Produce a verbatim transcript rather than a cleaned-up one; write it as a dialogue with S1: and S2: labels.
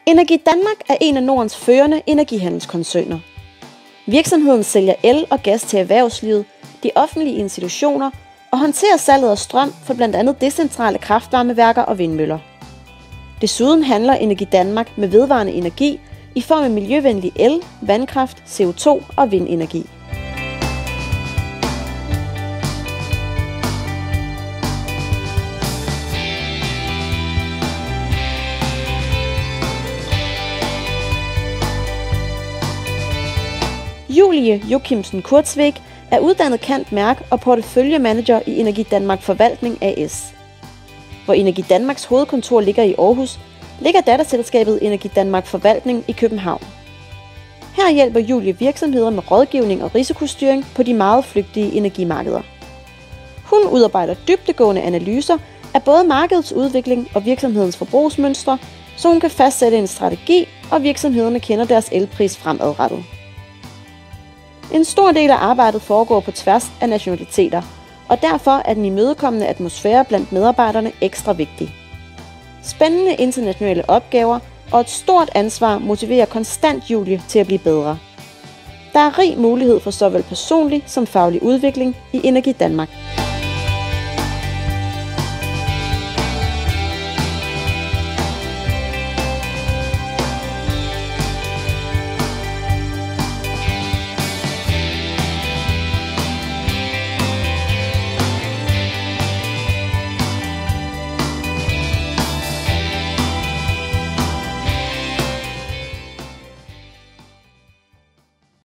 S1: Energi Danmark er en af Nordens førende energihandelskoncerner. Virksomheden sælger el og gas til erhvervslivet, de offentlige institutioner og håndterer salget af strøm for blandt andet decentrale kraftvarmeværker og vindmøller. Desuden handler Energi Danmark med vedvarende energi i form af miljøvenlig el, vandkraft, C O to og vindenergi. Julie Jochimsen Kurtzweg er uddannet cand.merc og porteføljemanager i Energi Danmark Forvaltning A S. Hvor Energi Danmarks hovedkontor ligger i Aarhus, ligger datterselskabet Energi Danmark Forvaltning i København. Her hjælper Julie virksomheder med rådgivning og risikostyring på de meget flygtige energimarkeder. Hun udarbejder dybdegående analyser af både markedets udvikling og virksomhedens forbrugsmønstre, så hun kan fastsætte en strategi, og virksomhederne kender deres elpris fremadrettet. En stor del af arbejdet foregår på tværs af nationaliteter, og derfor er den imødekommende atmosfære blandt medarbejderne ekstra vigtig. Spændende internationale opgaver og et stort ansvar motiverer konstant Julie til at blive bedre. Der er rig mulighed for såvel personlig som faglig udvikling i Energi Danmark.